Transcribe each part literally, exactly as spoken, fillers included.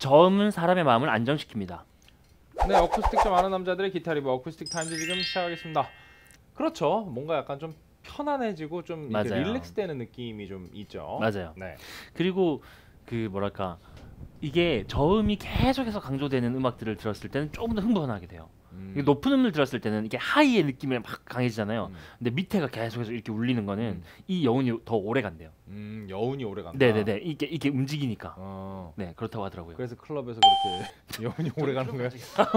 저음은 사람의 마음을 안정시킵니다. 네, 어쿠스틱 좀 아는 남자들의 기타 리뷰 어쿠스틱 타임즈 지금 시작하겠습니다. 그렇죠. 뭔가 약간 좀 편안해지고 좀 이렇게 릴렉스되는 느낌이 좀 있죠. 맞아요. 네. 그리고 그 뭐랄까 이게 저음이 계속해서 강조되는 음악들을 들었을 때는 조금 더 흥분하게 돼요. 음. 높은 음을 들었을 때는 이게 하이의 느낌이 막 강해지잖아요. 음. 근데 밑에가 계속해서 이렇게 울리는 거는 음. 이 여운이 더 오래 간대요. 음, 여운이 오래 간다. 네네네. 이게 이게 움직이니까. 어. 네, 그렇다고 하더라고요. 그래서 클럽에서 그렇게 여운이 오래 가는 거예요?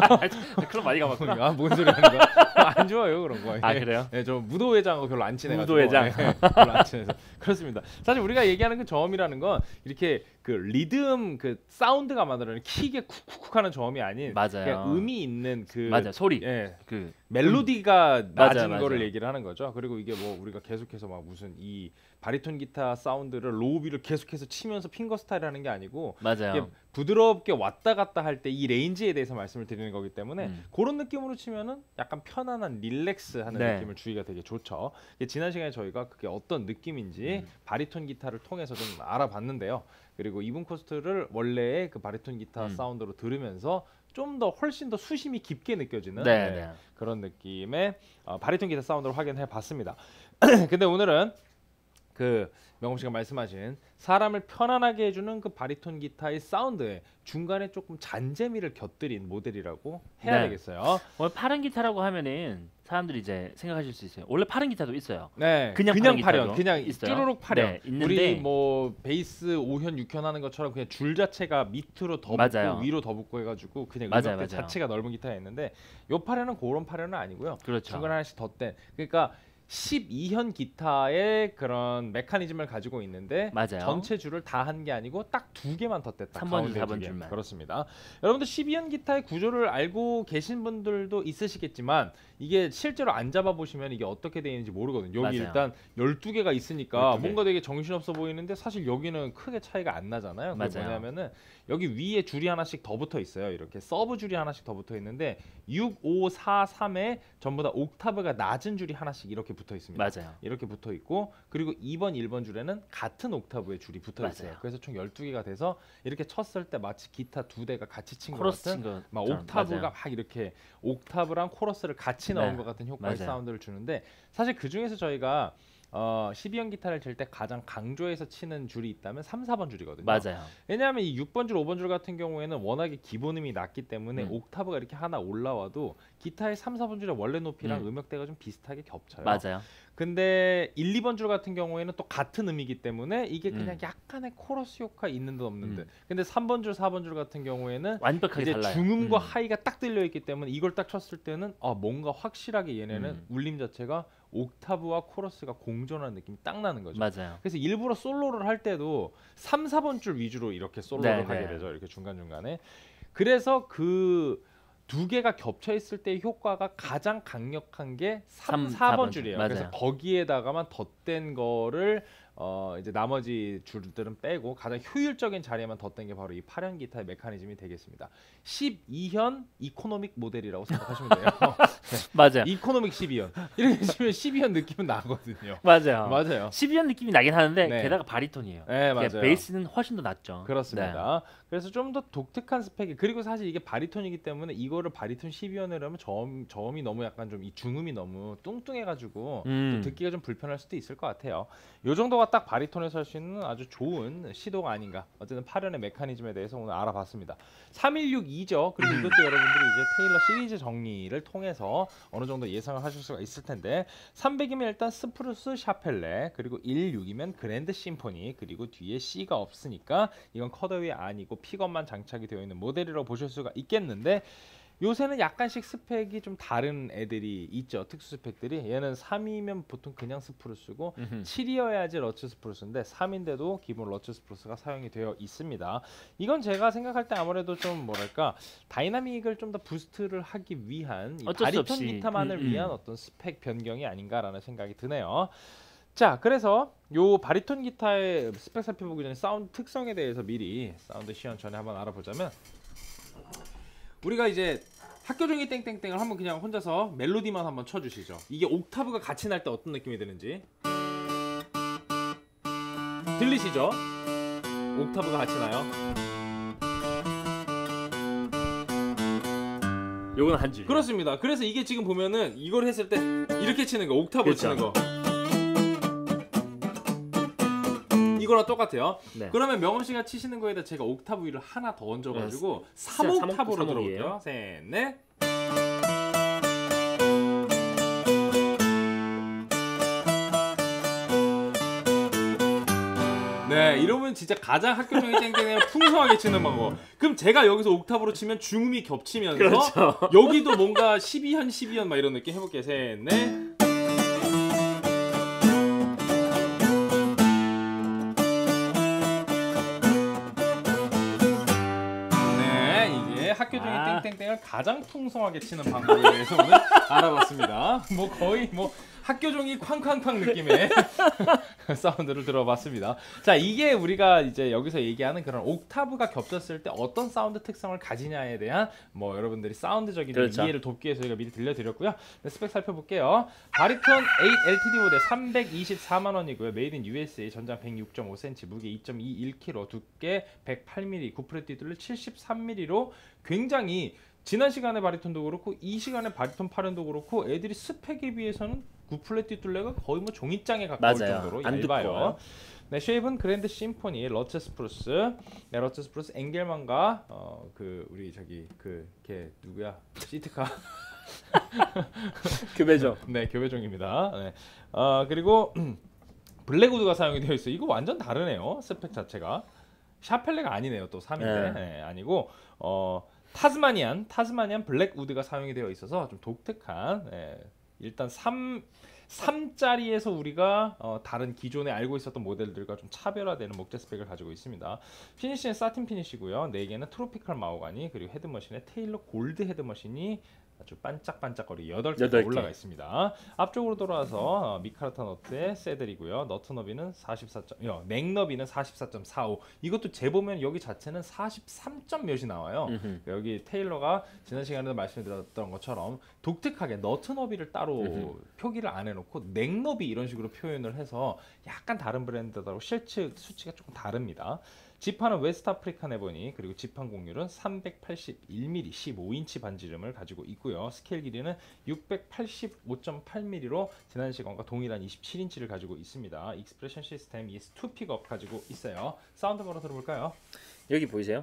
클럽 많이 가봤구나. 아, 뭔 소리 하는 거야? 안 좋아요 그런 거. 아, 그래요? 네, 저 무도회장하고 별로 안 친해가지고. 무도회장. 네, 별로 안 친해서 그렇습니다. 사실 우리가 얘기하는 그 저음이라는 건 이렇게 그 리듬 그 사운드가 만들어내는 킥의 쿡쿡쿡하는 저음이 아닌 맞아요. 그냥 음이 있는 그 맞아 소리. 예. 그 멜로디가 음. 낮은 맞아요, 거를 맞아요. 얘기를 하는 거죠. 그리고 이게 뭐 우리가 계속해서 막 무슨 이 바리톤 기타 사운드를 로우비를 계속해서 치면서 핑거 스타일 하는 게 아니고 맞아요. 이게 부드럽게 왔다 갔다 할 때 이 레인지에 대해서 말씀을 드리는 거기 때문에 음. 그런 느낌으로 치면은 약간 편안한 릴렉스하는 네. 느낌을 주기가 되게 좋죠. 이게 지난 시간에 저희가 그게 어떤 느낌인지 음. 바리톤 기타를 통해서 좀 알아봤는데요. 그리고 이븐 코스트를 원래의 그 바리톤 기타 음. 사운드로 들으면서 좀 더 훨씬 더 수심이 깊게 느껴지는 네, 네, 네. 그런 느낌의 어, 바리톤 기타 사운드를 확인해 봤습니다. 근데 오늘은 그 명호 씨가 말씀하신 사람을 편안하게 해주는 그 바리톤 기타의 사운드에 중간에 조금 잔재미를 곁들인 모델이라고 해야 네. 되겠어요. 오늘 파른 기타라고 하면은 사람들이 이제 생각하실 수 있어요. 원래 파른 기타도 있어요. 네, 그냥 그냥 파른 파련, 기타도 그냥 있어요. 쭈루룩 파련. 네, 있는데 우리 뭐 베이스 오 현, 육 현 하는 것처럼 그냥 줄 자체가 밑으로 더 맞아요. 붙고 위로 더 붙고 해가지고 그냥 맞아요, 음역대 맞아요. 자체가 넓은 기타가 있는데 요 파련은 그런 파련은 아니고요. 그렇죠. 중간에 하나씩 덧댄. 그러니까 십이 현 기타의 그런 메커니즘을 가지고 있는데 맞아요. 전체 줄을 다 한 게 아니고 딱 두 개만 덧댔다. 삼 번 줄, 가운데 사 번 두 개. 줄만. 그렇습니다. 여러분들 십이 현 기타의 구조를 알고 계신 분들도 있으시겠지만 이게 실제로 안 잡아 보시면 이게 어떻게 되어 있는지 모르거든요. 여기 맞아요. 일단 열두 개가 있으니까 열두 개. 뭔가 되게 정신없어 보이는데 사실 여기는 크게 차이가 안 나잖아요. 그게 맞아요. 뭐냐면은 여기 위에 줄이 하나씩 더 붙어 있어요. 이렇게 서브 줄이 하나씩 더 붙어 있는데 육, 오, 사, 삼에 전부 다 옥타브가 낮은 줄이 하나씩 이렇게 붙어 있습니다. 맞아요. 이렇게 붙어 있고 그리고 이 번, 일 번 줄에는 같은 옥타브의 줄이 붙어 있어요. 맞아요. 그래서 총 열두 개가 돼서 이렇게 쳤을 때 마치 기타 두 대가 같이 친 것 코러스 같은 친 거. 막 옥타브가 맞아요. 막 이렇게 옥타브랑 코러스를 같이 넣은 네. 것 같은 효과의 맞아요. 사운드를 주는데 사실 그 중에서 저희가 어, 십이 현 기타를 칠 때 가장 강조해서 치는 줄이 있다면 삼, 사 번 줄이거든요. 맞아요. 왜냐하면 이 육 번 줄, 오 번 줄 같은 경우에는 워낙에 기본음이 낮기 때문에 음. 옥타브가 이렇게 하나 올라와도 기타의 삼, 사 번 줄의 원래 높이랑 음. 음역대가 좀 비슷하게 겹쳐요. 맞아요. 근데 일, 이 번 줄 같은 경우에는 또 같은 음이기 때문에 이게 그냥 음. 약간의 코러스 효과 있는 듯 없는 듯. 음. 근데 삼 번 줄, 사 번 줄 같은 경우에는 완벽하게 이제 달라요. 중음과 음. 하이가 딱 들려 있기 때문에 이걸 딱 쳤을 때는 아 뭔가 확실하게 얘네는 음. 울림 자체가 옥타브와 코러스가 공존하는 느낌이 딱 나는 거죠. 맞아요. 그래서 일부러 솔로를 할 때도 삼, 사 번 줄 위주로 이렇게 솔로를 네, 하게 네. 되죠. 이렇게 중간중간에. 그래서 그 두 개가 겹쳐 있을 때의 효과가 가장 강력한 게 삼, 삼, 사 사 번 번 줄. 줄이에요. 맞아요. 그래서 거기에다가만 덧댄 거를 어 이제 나머지 줄들은 빼고 가장 효율적인 자리에만 덧댄 게 바로 이 팔 현 기타의 메커니즘이 되겠습니다. 십이 현 이코노믹 모델이라고 생각하시면 돼요. 맞아요. 이코노믹 십이 현. 이렇게 치면 십이 현 느낌은 나거든요. 맞아요. 맞아요. 십이 현 느낌이 나긴 하는데 네. 게다가 바리톤이에요. 네, 그러니까 맞아요. 베이스는 훨씬 더 낮죠. 그렇습니다. 그래서 좀 더 독특한 스펙이 그리고 사실 이게 바리톤이기 때문에 이거를 바리톤 십이 현을 하면 저음, 저음이 너무 약간 좀 이 중음이 너무 뚱뚱해가지고 음. 좀 듣기가 좀 불편할 수도 있을 것 같아요. 요 정도가 딱 바리톤에서 할 수 있는 아주 좋은 시도가 아닌가. 어쨌든 팔 현의 메커니즘에 대해서 오늘 알아봤습니다. 삼일육이죠. 그리고 음. 이것도 여러분들이 이제 테일러 시리즈 정리를 통해서 어느 정도 예상을 하실 수가 있을 텐데 삼백이면 일단 스프루스 샤펠레 그리고 십육이면 그랜드 심포니 그리고 뒤에 C가 없으니까 이건 컷어웨이 아니고 픽업만 장착이 되어 있는 모델이라고 보실 수가 있겠는데 요새는 약간씩 스펙이 좀 다른 애들이 있죠. 특수 스펙들이. 얘는 삼이면 보통 그냥 스프루스고 음흠. 칠이어야지 러츠 스프루스인데 삼인데도 기본 러츠 스프루스가 사용이 되어 있습니다. 이건 제가 생각할 때 아무래도 좀 뭐랄까 다이나믹을 좀 더 부스트를 하기 위한 이 어쩔 수 바리톤 없이. 기타만을 음, 음. 위한 어떤 스펙 변경이 아닌가라는 생각이 드네요. 자, 그래서 요 바리톤 기타의 스펙 살펴보기 전에 사운드 특성에 대해서 미리 사운드 시연 전에 한번 알아보자면 우리가 이제 학교 종이 땡땡땡을 한번 그냥 혼자서 멜로디만 한번 쳐주시죠. 이게 옥타브가 같이 날 때 어떤 느낌이 드는지 들리시죠? 옥타브가 같이 나요. 요건 한 줄. 그렇습니다. 그래서 이게 지금 보면은 이걸 했을 때 이렇게 치는 거, 옥타브로 그렇죠. 치는 거. 이거랑 똑같아요. 네. 그러면 명엄 씨가 치시는 거에다 제가 옥타브 위를 하나 더 얹어가지고 네. 삼 삼 옥- 옥타브로 삼 들어볼게요. 옥이에요. 셋, 넷. 네, 이러면 진짜 가장 학교종이 땡땡이를 풍성하게 치는 방법. 그럼 제가 여기서 옥타브로 치면 중음이 겹치면서 그렇죠. 여기도 뭔가 십이 현, 십이 현 막 이런 느낌 해볼게요. 셋, 넷. 학교 중에 아. 땡땡땡을 가장 풍성하게 치는 방법에 대해서 오늘 알아봤습니다. 뭐 거의 뭐 학교 종이 쾅쾅쾅 느낌의 사운드를 들어봤습니다. 자, 이게 우리가 이제 여기서 얘기하는 그런 옥타브가 겹쳤을 때 어떤 사운드 특성을 가지냐에 대한 뭐 여러분들이 사운드적인 그렇죠. 이해를 돕기 위해서 저희가 미리 들려드렸고요. 네, 스펙 살펴볼게요. 바리톤 에잇 엘티디 모델 삼백이십사만 원이고요. 메이드 인 유에스에이, 전장 백육 점 오 센티미터, 무게 이 점 이일 킬로그램, 두께 백팔 밀리미터, 구프렛 뒷둘레 칠십삼 밀리미터로 굉장히 지난 시간에 바리톤도 그렇고 이 시간에 바리톤 팔연도 그렇고 애들이 스펙에 비해서는 구플렛 뒷둘레가 거의 뭐 종이장에 가까울 맞아요. 정도로 안 얇아요. 두꺼워요. 네, 쉐입은 그랜드 심포니, 러츠 스프루스, 네, 러츠 스프루스 엥겔만과 어, 그 우리 저기 그 걔 누구야 시트카 교배죠. 네, 교배종입니다. 네. 어, 그리고 블랙우드가 사용이 되어 있어요. 이거 완전 다르네요. 스펙 자체가 샤펠레가 아니네요. 또 삼인데 네. 네, 아니고 어, 타스마니안 타스마니안 블랙우드가 사용이 되어 있어서 좀 독특한 예, 일단 삼 삼짜리에서 우리가 어, 다른 기존에 알고 있었던 모델들과 좀 차별화되는 목재 스펙을 가지고 있습니다. 피니시는 사틴 피니시고요. 네 개는 트로피컬 마호가니, 그리고 헤드머신에 테일러 골드 헤드머신이 아주 반짝반짝거리 여덟 개가 여덟 개. 올라가 있습니다. 앞쪽으로 돌아와서 어, 미카르타 너트의 새들이고요. 너트 너비는 사십사 점, 어, 넥 너비는 사십사 점 사오. 이것도 재보면 여기 자체는 사십삼 점 몇이 나와요. 음흠. 여기 테일러가 지난 시간에도 말씀드렸던 것처럼 독특하게 너트 너비를 따로 음흠. 표기를 안 해놓고 넥 너비 이런 식으로 표현을 해서 약간 다른 브랜드하고 실측 수치가 조금 다릅니다. 지판은 웨스트 아프리칸 에보니, 그리고 지판 곡률은 삼백팔십일 밀리미터 십오 인치 반지름을 가지고 있고요. 스케일 길이는 육백팔십오 점 팔 밀리미터로 지난 시간과 동일한 이십칠 인치를 가지고 있습니다. 익스프레션 시스템 이에스 투 픽업 가지고 있어요. 사운드 바로 들어볼까요? 여기 보이세요?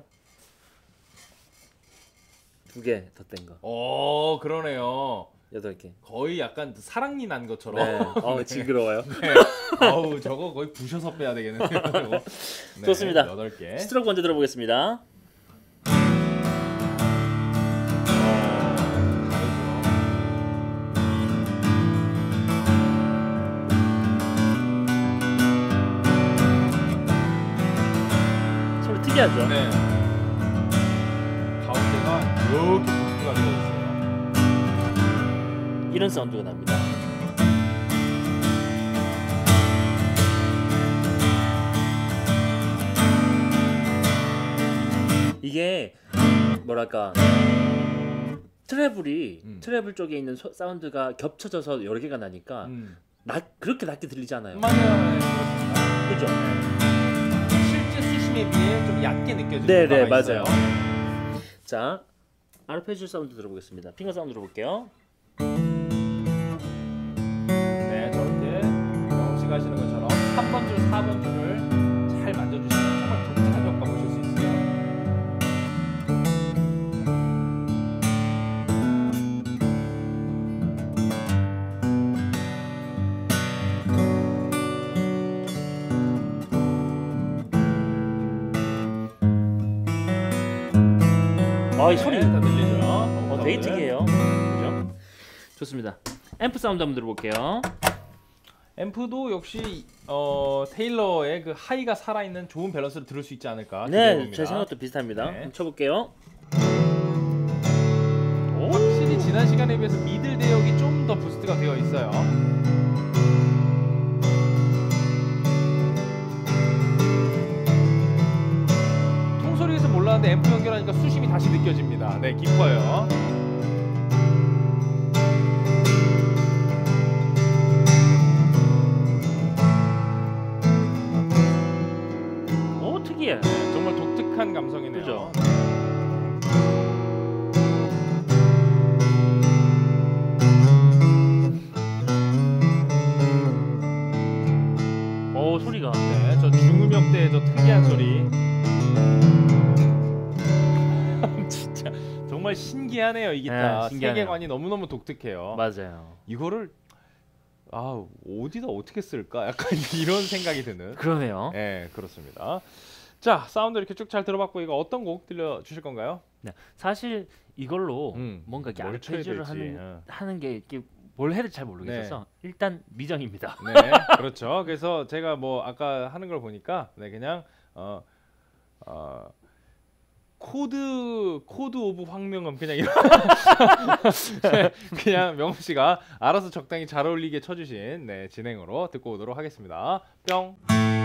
두 개 덧댄 거. 오, 그러네요. 여덟 개. 거의 약간 사랑니 난 것처럼. 네. 어, 징그러워요. 네. 아우, 저거 거의 부셔서 빼야 되겠는데요. 네, 좋습니다. 여덟 개. 스트로크 먼저 들어보겠습니다. 다르죠. 소리 특이하죠? 네. 가운데가 이렇게 부스가 되어 있어요. 이런 사운드가 납니다. 이게 뭐랄까 트래블이 음. 트래블 쪽에 있는 소, 사운드가 겹쳐져서 여러 개가 나니까 음. 낮, 그렇게 낮게 들리지 않아요. 맞아요. 네, 그렇습니다. 그죠? 실제 수심에 비해 좀 얕게 느껴지는 네, 네, 바가 있어요. 맞아요. 자, 아르페지오 사운드 들어보겠습니다. 핑거 사운드 들어볼게요. 네, 저렇게 영웅 씨가 하시는 것처럼 삼 번 줄, 사 번 줄을 잘 만져주시면 정말 독특한 효과 보실 수 있어요. 아, 이 소리. 네, 다 들리죠? 어, 되게 특이해요. 그죠? 좋습니다. 앰프 사운드 한번 들어볼게요. 앰프도 역시 어, 테일러의 그 하이가 살아있는 좋은 밸런스를 들을 수 있지 않을까 네, 기대해봅니다. 제 생각도 비슷합니다. 네. 한번 쳐볼게요. 확실히 지난 시간에 비해서 미들 대역이 좀 더 부스트가 되어 있어요. 통소리에서 몰랐는데 앰프 연결하니까 수심이 다시 느껴집니다. 네, 깊어요. 오, 특이해. 정말 독특한 감성이네요. 그죠? 신기하네요 이 기타. 네, 신기하네요. 세계관이 너무너무 독특해요. 맞아요. 이거를 아 어디다 어떻게 쓸까? 약간 이런 생각이 드는. 그러네요. 네 그렇습니다. 자 사운드 이렇게 쭉 잘 들어봤고 이거 어떤 곡 들려주실 건가요? 네, 사실 이걸로 음, 뭔가 이렇게 뭘 쳐야 아르페지오를 될지, 하는 어. 하는 게 이렇게 뭘 해야 될지 잘 모르겠어서 일단 미정입니다. 네 그렇죠. 그래서 제가 뭐 아까 하는 걸 보니까 네 그냥 어, 어 코드 코드 오브 황명음 그냥 이런 네, 그냥 명호 씨가 알아서 적당히 잘 어울리게 쳐주신 네 진행으로 듣고 오도록 하겠습니다. 뿅.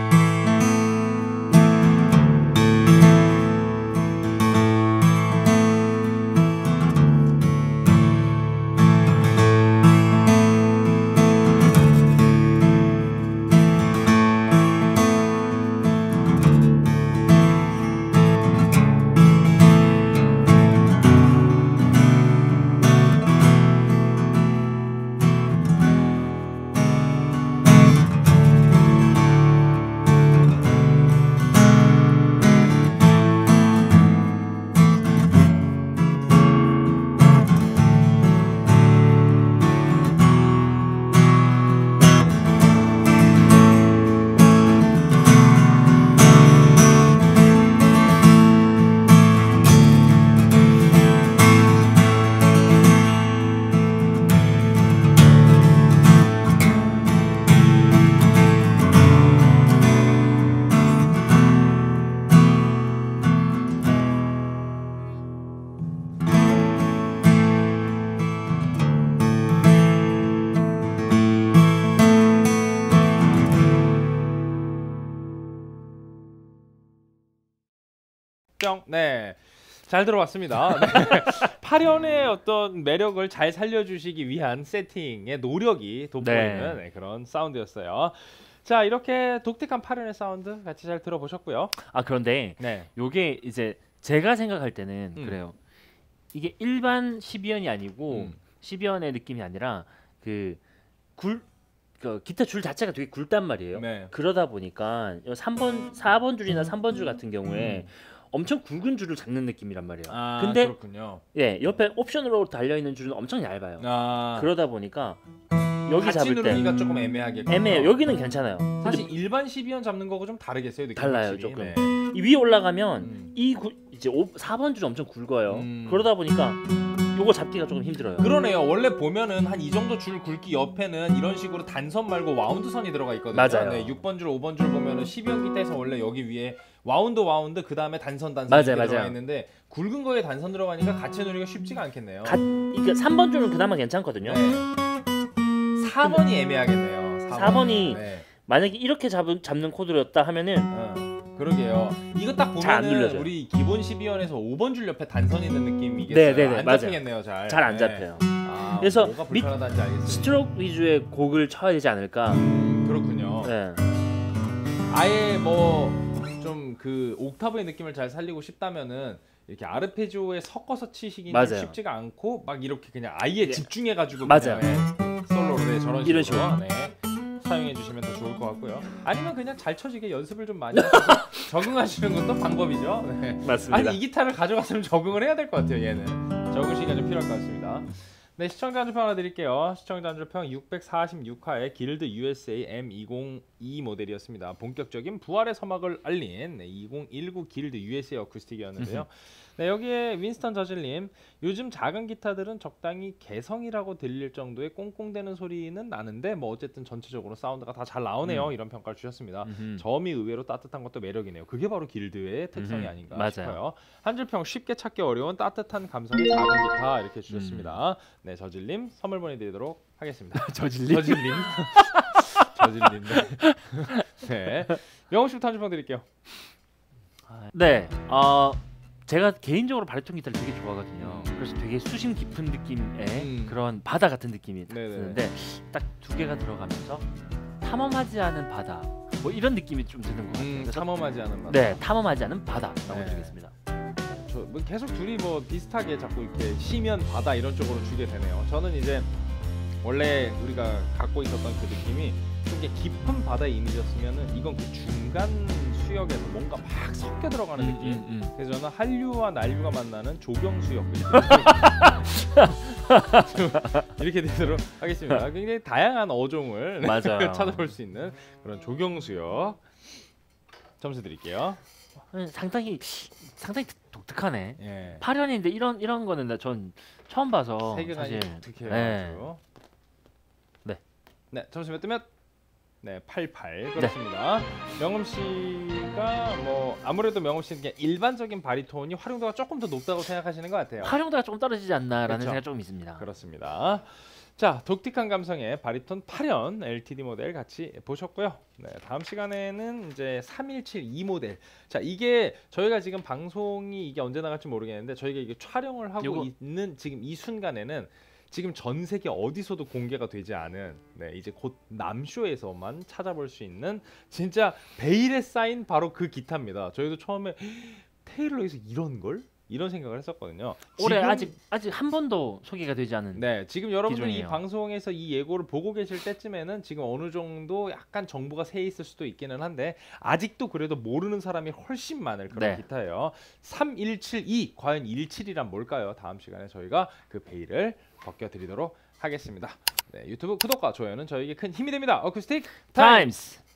뿅. 네. 잘 들어봤습니다. 네. 팔 연의 어떤 매력을 잘 살려주시기 위한 세팅의 노력이 돋보이는 네. 네, 그런 사운드였어요. 자 이렇게 독특한 팔 연의 사운드 같이 잘 들어보셨고요. 아 그런데 네. 요게 이제 제가 생각할 때는 음. 그래요. 이게 일반 십이 연이 아니고 음. 십이 연의 느낌이 아니라 그 굴 그 기타 줄 자체가 되게 굵단 말이에요. 네. 그러다 보니까 삼 번, 사 번 줄이나 삼 번 줄 같은 경우에 엄청 굵은 줄을 잡는 느낌이란 말이에요. 아, 근데 그렇군요. 예, 옆에 옵션으로 달려 있는 줄은 엄청 얇아요. 아, 그러다 보니까 여기 같이 잡을 때 누르기가 조금 애매하게. 애매해요. 여기는 괜찮아요. 근데 사실 일반 십이 연 잡는 거고 좀 다르겠어요. 느낌 달라요, 확실히. 조금. 네. 이 위에 올라가면 음. 이 구, 이제 오, 사 번 줄이 엄청 굵어요. 음. 그러다 보니까 요거 잡기가 조금 힘들어요. 그러네요. 원래 보면은 한 이 정도 줄 굵기 옆에는 이런 식으로 단선 말고 와운드 선이 들어가 있거든요. 맞아요. 네, 육 번 줄, 오 번 줄 보면은 십이 연 기타에서 원래 여기 위에 와운드 와운드 그 다음에 단선 단선 맞아요, 이렇게 들어가 맞아요. 있는데 굵은 거에 단선 들어가니까 같이 누르기가 쉽지가 않겠네요. 가, 이게 삼 번 줄은 그나마 괜찮거든요. 네. 사 번이 애매하겠네요. 사 번이 네. 만약에 이렇게 잡은, 잡는 코드였다 하면은 어, 그러게요. 이거 딱 잘안 보면은 눌려져요. 우리 기본 십이 연에서 오 번 줄 옆에 단선 있는 느낌이겠어요. 네, 네, 네, 안 맞아요. 잡히겠네요, 잘. 잘 안 네. 잡혀요. 아, 그래서 뭐가 밑- 불편하다는지 알겠어요. 스트로크 위주의 곡을 쳐야 되지 않을까. 음, 그렇군요. 네. 아예 뭐 좀 그 옥타브의 느낌을 잘 살리고 싶다면은 이렇게 아르페지오에 섞어서 치시기는 맞아요. 쉽지가 않고 막 이렇게 그냥 아예 예. 집중해가지고 맞아요. 그냥, 네, 솔로로 네, 저런 식으로 이런 식으로. 네, 사용해 주시면 더 좋을 것 같고요. 아니면 그냥 잘 쳐지게 연습을 좀 많이 하셔서 적응하시는 것도 방법이죠. 네. 맞습니다. 아니 이 기타를 가져갔으면 적응을 해야 될 것 같아요. 얘는 적응 시간이 좀 필요할 것 같습니다. 네, 시청자 한줄평 하나 드릴게요. 시청자 한줄평 육백사십육 화의 길드 유에스에이 엠 이공이 모델이었습니다. 본격적인 부활의 서막을 알린 네, 이천십구 길드 유에스에이 어쿠스틱이었는데요. 네, 여기에 윈스턴 저질님, 요즘 작은 기타들은 적당히 개성이라고 들릴 정도의 꽁꽁대는 소리는 나는데 뭐 어쨌든 전체적으로 사운드가 다 잘 나오네요. 음. 이런 평가를 주셨습니다. 음흠. 점이 의외로 따뜻한 것도 매력이네요. 그게 바로 길드의 특성이 음흠. 아닌가 맞아요. 싶어요. 한줄평 쉽게 찾기 어려운 따뜻한 감성의 작은 기타 이렇게 주셨습니다. 네, 저질님 선물 보내드리도록 하겠습니다. 저질리. 저질님, 저질님. 네, 영호 씨부터 한줄평 드릴게요. 네. 어 제가 개인적으로 바리톤 기타를 되게 좋아하거든요. 음. 그래서 되게 수심 깊은 느낌의 음. 그런 바다 같은 느낌이 딱 네네. 드는데 딱 두 개가 들어가면서 탐험하지 않은 바다 뭐 이런 느낌이 좀 드는 것 같아요. 음, 그래서 탐험하지 않은 맛. 네, 탐험하지 않은 바다라고 네. 해주겠습니다. 저, 뭐 계속 둘이 뭐 비슷하게 자꾸 이렇게 시면 바다 이런 쪽으로 주게 되네요. 저는 이제 원래 우리가 갖고 있었던 그 느낌이 좀 이렇게 깊은 바다의 이미지였으면은 이건 그 중간 수역에서 뭔가 막 섞여 들어가는 음, 느낌. 음, 음. 그래서 저는 한류와 난류가 만나는 조경수역 이렇게 되도록 하겠습니다. 굉장히 다양한 어종을 맞아요. 찾아볼 수 있는 그런 조경수역 점수 드릴게요. 음, 상당히 상당히 독특하네. 예. 팔 연인데 이런 이런 거는 나 전 처음 봐서 세계관이 사실. 독특해요. 네. 아주. 네. 네, 점수 몇 대몇? 네, 팔십팔 그렇습니다. 명음 씨가 뭐 아무래도 명음 씨는 그냥 일반적인 바리톤이 활용도가 조금 더 높다고 생각하시는 것 같아요. 활용도가 좀 떨어지지 않나라는 그쵸. 생각 좀 있습니다. 그렇습니다. 자, 독특한 감성의 바리톤 팔 연 엘티디 모델 같이 보셨고요. 네, 다음 시간에는 이제 삼일칠이 모델. 자, 이게 저희가 지금 방송이 이게 언제 나갈지 모르겠는데 저희가 이게 촬영을 하고 요거- 있는 지금 이 순간에는 지금 전 세계 어디서도 공개가 되지 않은 네, 이제 곧 남쇼에서만 찾아볼 수 있는 진짜 베일에 쌓인 바로 그 기타입니다. 저희도 처음에 테일러에서 이런 걸? 이런 생각을 했었거든요. 올해 지금- 아직 아직 한 번도 소개가 되지 않은. 네, 지금 여러분들이 이 기종이에요. 방송에서 이 예고를 보고 계실 때쯤에는 지금 어느 정도 약간 정보가 새 있을 수도 있기는 한데 아직도 그래도 모르는 사람이 훨씬 많을 그런 네. 기타예요. 삼일칠이 과연 일칠이란 뭘까요? 다음 시간에 저희가 그 베일을 벗겨드리도록 하겠습니다. 네, 유튜브 구독과 좋아요는 저에게 큰 힘이 됩니다. 어쿠스틱 타임! 타임스.